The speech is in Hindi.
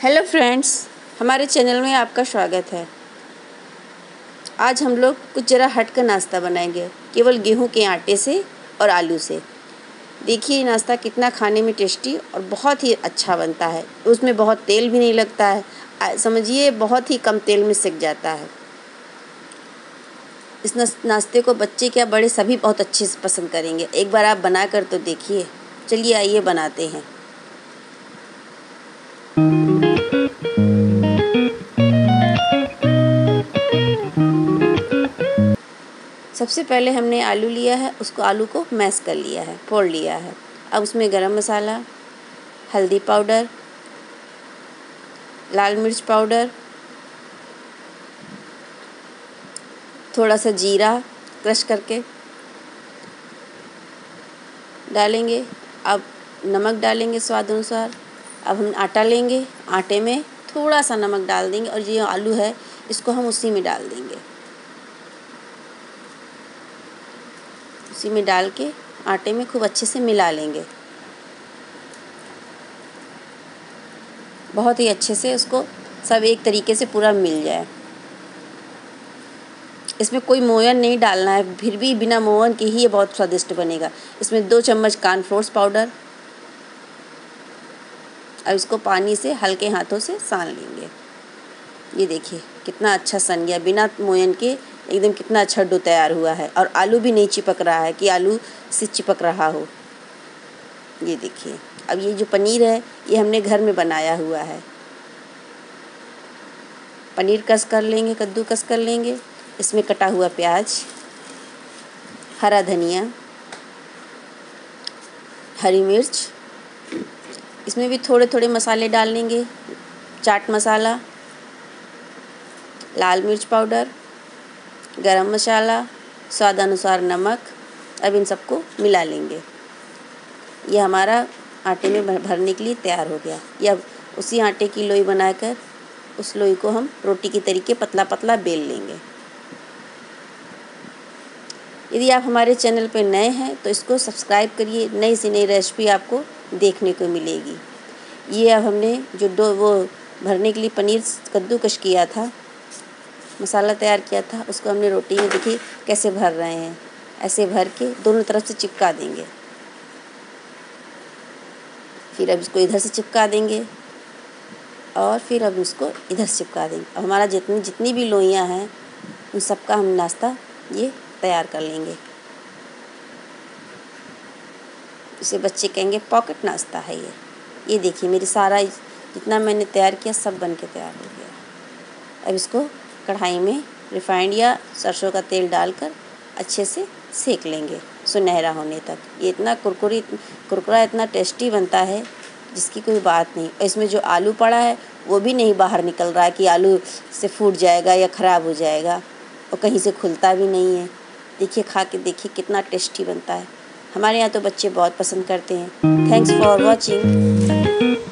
हेलो फ्रेंड्स, हमारे चैनल में आपका स्वागत है। आज हम लोग कुछ ज़रा हट कर नाश्ता बनाएंगे, केवल गेहूं के आटे से और आलू से। देखिए ये नाश्ता कितना खाने में टेस्टी और बहुत ही अच्छा बनता है। उसमें बहुत तेल भी नहीं लगता है, समझिए बहुत ही कम तेल में सिक जाता है। इस नाश्ते को बच्चे क्या बड़े सभी बहुत अच्छे से पसंद करेंगे। एक बार आप बना कर तो देखिए। चलिए आइए बनाते हैं। सबसे पहले हमने आलू लिया है, उसको आलू को मैश कर लिया है, फोड़ लिया है। अब उसमें गरम मसाला, हल्दी पाउडर, लाल मिर्च पाउडर, थोड़ा सा जीरा क्रश करके डालेंगे। अब नमक डालेंगे स्वाद अनुसार। अब हम आटा लेंगे, आटे में थोड़ा सा नमक डाल देंगे और ये आलू है इसको हम उसी में डाल देंगे। उसी में डाल के आटे में खूब अच्छे से मिला लेंगे। बहुत ही अच्छे से उसको सब एक तरीके से पूरा मिल जाए। इसमें कोई मोयन नहीं डालना है, फिर भी बिना मोयन के ही ये बहुत स्वादिष्ट बनेगा। इसमें 2 चम्मच कॉर्नफ्लोर पाउडर। अब इसको पानी से हल्के हाथों से सान लेंगे। ये देखिए कितना अच्छा सन गया, बिना मोयन के एकदम कितना अच्छा डो तैयार हुआ है। और आलू भी नहीं चिपक रहा है कि आलू से चिपक रहा हो। ये देखिए। अब ये जो पनीर है ये हमने घर में बनाया हुआ है। पनीर कस कर लेंगे, कद्दूकस कर लेंगे। इसमें कटा हुआ प्याज, हरा धनिया, हरी मिर्च। इसमें भी थोड़े थोड़े मसाले डाल लेंगे। चाट मसाला, लाल मिर्च पाउडर, गरम मसाला, स्वाद अनुसार नमक। अब इन सबको मिला लेंगे। ये हमारा आटे में भरने के लिए तैयार हो गया। ये अब उसी आटे की लोई बनाकर उस लोई को हम रोटी की तरीके पतला पतला बेल लेंगे। यदि आप हमारे चैनल पर नए हैं तो इसको सब्सक्राइब करिए। नई से नई रेसिपी आपको देखने को मिलेगी। ये अब हमने जो वो भरने के लिए पनीर कद्दूकस किया था, मसाला तैयार किया था, उसको हमने रोटी में देखिए कैसे भर रहे हैं। ऐसे भर के दोनों तरफ से चिपका देंगे। फिर अब इसको इधर से चिपका देंगे और फिर अब इसको इधर से चिपका देंगे। अब हमारा जितनी भी लोइयाँ हैं उन सबका हम नाश्ता ये तैयार कर लेंगे। इसे बच्चे कहेंगे पॉकेट नाश्ता है ये। ये देखिए मेरी सारा जितना मैंने तैयार किया सब बन के तैयार हो गया। अब इसको कढ़ाई में रिफाइंड या सरसों का तेल डालकर अच्छे से सेक लेंगे सुनहरा होने तक। ये इतना कुरकुरा इतना टेस्टी बनता है जिसकी कोई बात नहीं। और इसमें जो आलू पड़ा है वो भी नहीं बाहर निकल रहा है कि आलू से फूट जाएगा या ख़राब हो जाएगा, और कहीं से खुलता भी नहीं है। देखिए खा के देखिए कितना टेस्टी बनता है। हमारे यहाँ तो बच्चे बहुत पसंद करते हैं। Thanks for watching.